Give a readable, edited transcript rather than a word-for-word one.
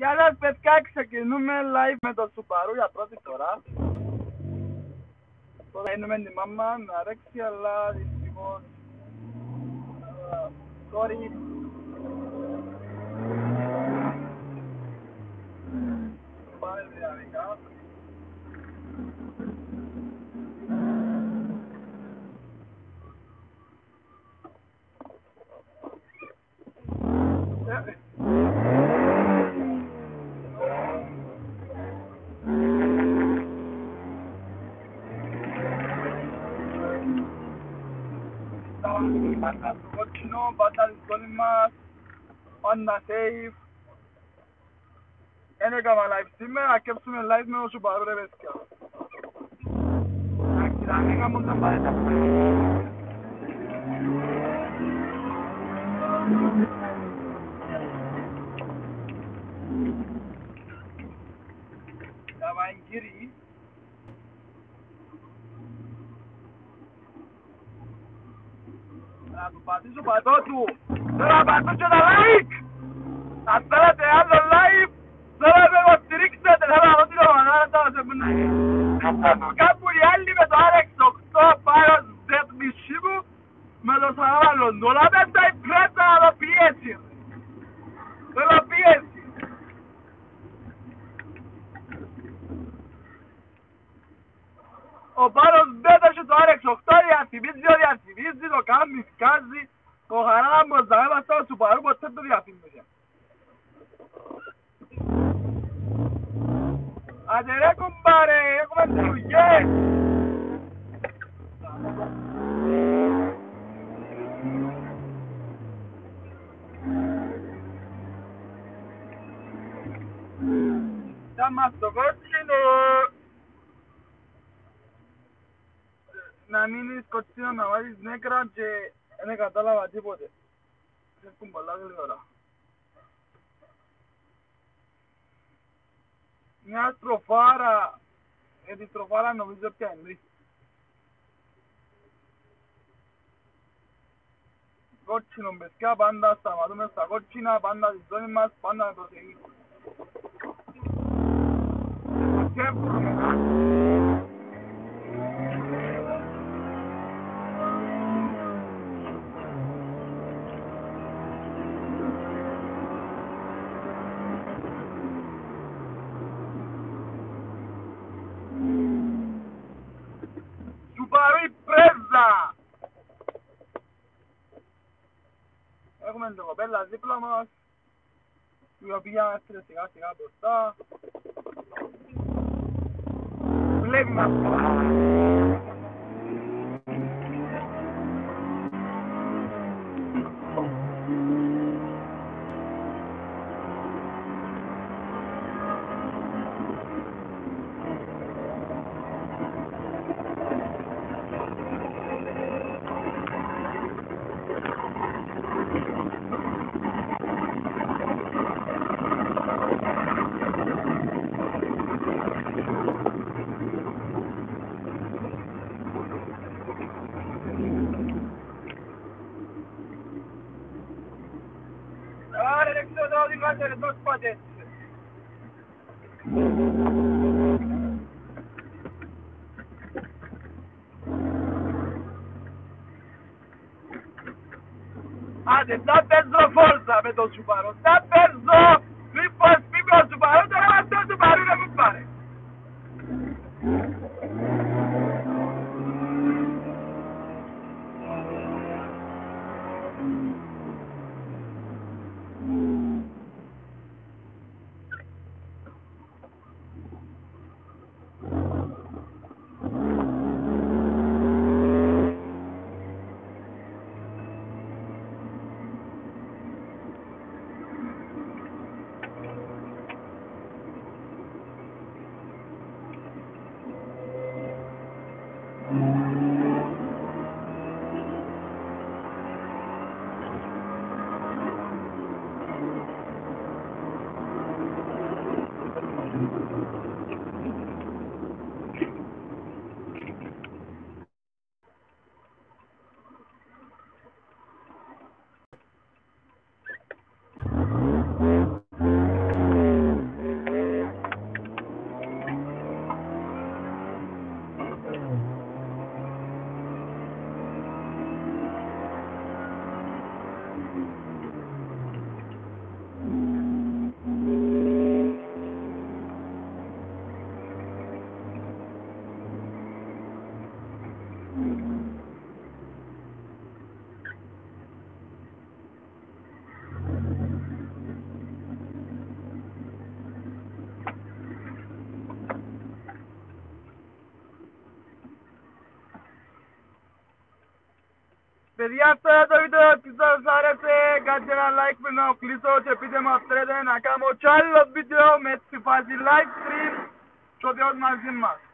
Γεια σας παιδιά, ξεκινούμε live με το Subaru για πρώτη φορά. Τώρα είναι με τη μάμα να ρέξει, αλλά δυστυχώς sorry. Πάμε δυναμικά. Πάντα στο κόκκινο, πάντα στη ζώνη μας, πάντα safe. Δεν έκανα live σήμερα, να κέψουμε live με το Subaru ρε παιδιά. Εντάξει, τα μήκα μου τα πάρε τα πράγματα. Τα βαγγύρι. Να του πατήσω πατώ του. Θέλω να πατήσω τα like. Αν θέλετε άλλο live, θέλω να με υποστηρίξετε. Θέλω να δω την ομάδα σε μένα. Κάπου οι άλλοι με το RX8 πάνω στο μισή μου με το σαράβαλον του. Αλλά μέσα η πρέσα να το πιέσει. Θέλω πιέσει. Ο Πάνος μπέτασε το RX8, διαθυμίζει, το κάνει, σκάζει. Το χαράμπος θα έμαστε στο Subaru, ποτέ το διαφήμιζε. Άντε ρε κουμπάρε, έχουμε δουλειές. Θα μας το κότσινο. Να μείνεις κοτσίνο να βάλεις νέκρα και δεν κατάλαβα τίποτε. Έχουν πολλά γλυόρα. Μια στροφάρα, τη στροφάρα νομίζω πια είναι. Κότσινο παιδιά, πάντα σταματούμε στα κότσινα, πάντα στη ζώνη μας, πάντα με προσεγγίς. Και Subaru πρέζα! Έχουμε την κοπέλα δίπλα μας, η οποία έφερε σιγά σιγά μπροστά. Βλέπει μας. Άρα δεν ξέρω τώρα τι κάνετε τόσο πατές. Άντε, θα παίζω φόρσα με το Subaru. Θα παίζω! Λοιπόν, σπίτι ο Subaru, τώρα είμαστε ο Subaru να μου πάρει. Παιδιά, αυτό είναι το βίντεο, τι σας άρεσε, κάντε ένα like πριν να κλείσω και πείτε μου αν θέλετε να κάνω κι άλλο βίντεο με τη φάση live stream και ο Θεός μαζί μας.